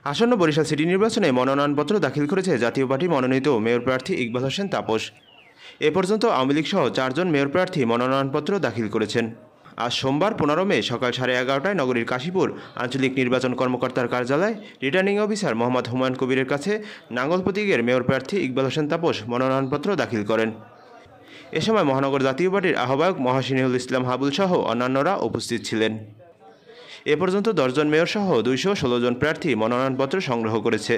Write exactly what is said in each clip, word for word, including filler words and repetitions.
আসন্ন বরিশাল সিটি নির্বাচনে মনোনয়নপত্র দাখিল করেছে জাতীয় পার্টি মনোনীত মেয়র প্রার্থী ইকবাল হোসেন তাপস। এ পর্যন্ত আওয়ামী লীগ সহ চারজন মেয়র প্রার্থী মনোনয়নপত্র দাখিল করেছেন। আজ সোমবার পনেরো মে সকাল সাড়ে এগারোটায় নগরীর কাশীপুর আঞ্চলিক নির্বাচন কর্মকর্তার কার্যালয় রিটার্নিং অফিসার মোহাম্মদ হুমায়ুন কবিরের কাছে নাঙ্গল প্রতীকের মেয়র প্রার্থী ইকবাল হোসেন তাপস মনোনয়নপত্র দাখিল করেন। এ সময় মহানগর জাতীয় পার্টির আহ্বায়ক মহাসিনুল ইসলাম হাবুল সহ অন্যান্যরা উপস্থিত ছিলেন। এ পর্যন্ত দশজন মেয়র সহ দুইশো ষোলো জন প্রার্থী মনোনয়নপত্র সংগ্রহ করেছে।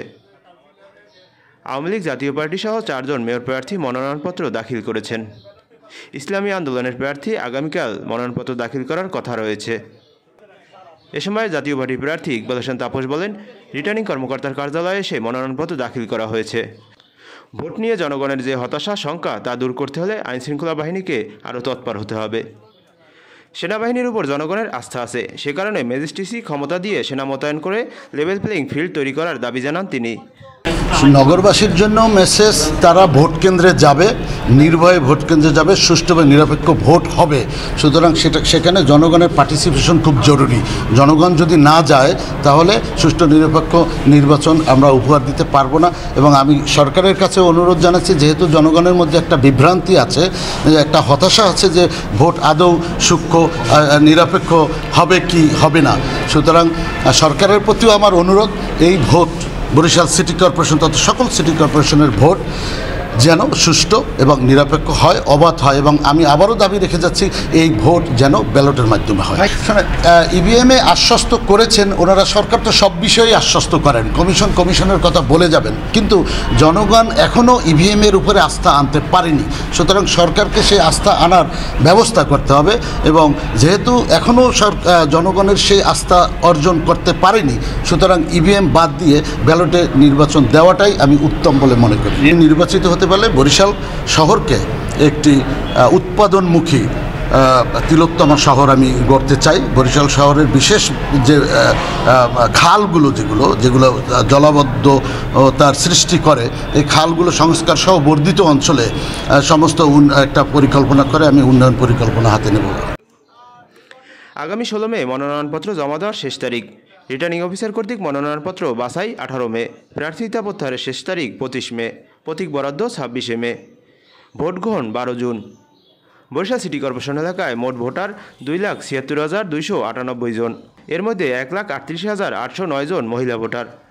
আওয়ামী লীগ জাতীয় পার্টি সহ চারজন মেয়র প্রার্থী মনোনয়নপত্র দাখিল করেছেন। ইসলামী আন্দোলনের প্রার্থী আগামীকাল মনোনয়নপত্র দাখিল করার কথা রয়েছে। এ সময় জাতীয় পার্টির প্রার্থী ইকবাল হোসেন তাপস বলেন, রিটার্নিং কর্মকর্তার কার্যালয়ে এসে মনোনয়নপত্র দাখিল করা হয়েছে। ভোট নিয়ে জনগণের যে হতাশা শঙ্কা তা দূর করতে হলে আইনশৃঙ্খলা বাহিনীকে আরও তৎপর হতে হবে। সেনাবাহিনীর উপর জনগণের আস্থা আছে, সে কারণে ম্যাজিস্ট্রেসি ক্ষমতা দিয়ে সেনা মোতায়েন করে লেভেল প্লেয়িং ফিল্ড তৈরি করার দাবি জানান তিনি। নগরবাসীর জন্য মেসেজ, তারা ভোট কেন্দ্রে যাবে, নির্ভয়ে ভোট কেন্দ্রে যাবে, সুষ্ঠু এবং নিরপেক্ষ ভোট হবে। সুতরাং সেটা সেখানে জনগণের পার্টিসিপেশন খুব জরুরি। জনগণ যদি না যায় তাহলে সুষ্ঠু নিরপেক্ষ নির্বাচন আমরা উপহার দিতে পারবো না। এবং আমি সরকারের কাছে অনুরোধ জানাচ্ছি, যেহেতু জনগণের মধ্যে একটা বিভ্রান্তি আছে, একটা হতাশা আছে যে ভোট আদৌ সূক্ষ্ম নিরপেক্ষ হবে কি হবে না, সুতরাং সরকারের প্রতিও আমার অনুরোধ, এই ভোট বরিশাল সিটি কর্পোরেশন তথা সকল সিটি কর্পোরেশনের ভোট যেন সুষ্ঠু এবং নিরপেক্ষ হয়, অবাধ হয়। এবং আমি আবারও দাবি রেখে যাচ্ছি, এই ভোট যেন ব্যালটের মাধ্যমে হয়। ইভিএমে আশ্বস্ত করেছেন ওনারা, সরকার তো সব বিষয়েই আশ্বস্ত করেন, কমিশন কমিশনের কথা বলে যাবেন, কিন্তু জনগণ এখনও ইভিএমের উপরে আস্থা আনতে পারেনি। সুতরাং সরকারকে সেই আস্থা আনার ব্যবস্থা করতে হবে। এবং যেহেতু এখনও জনগণের সেই আস্থা অর্জন করতে পারেনি, সুতরাং ইভিএম বাদ দিয়ে ব্যালটে নির্বাচন দেওয়াটাই আমি উত্তম বলে মনে করি। নির্বাচিত হতে পারলে বরিশাল শহরকে একটি উৎপাদনমুখী তিলোত্তমা শহর আমি গড়তে চাই। বরিশাল শহরের বিশেষ যে খালগুলো যেগুলো যেগুলো জলাবদ্ধ তার সৃষ্টি করে, এই খালগুলো সংস্কার সহ বর্ধিত অঞ্চলে সমস্ত একটা পরিকল্পনা করে আমি উন্নয়ন পরিকল্পনা হাতে নেব। আগামী ষোলো মে মনোনয়নপত্র জমা দেওয়ার শেষ তারিখ। রিটার্নিং অফিসার কর্তৃক মনোনয়নপত্র বাছাই আঠারো মে, প্রার্থিতা প্রত্যাহারের শেষ তারিখ পঁচিশ মে, প্রতীক বরাদ্দ ছাব্বিশে মে, ভোট গ্রহণ বারো জুন। বরিশাল সিটি কর্পোরেশন এলাকায় মোট ভোটার দুই লাখ ছিয়াত্তর হাজার দুইশো আটানব্বই জন। এর মধ্যে এক লাখ আটত্রিশ হাজার আটশো নয় জন মহিলা ভোটার।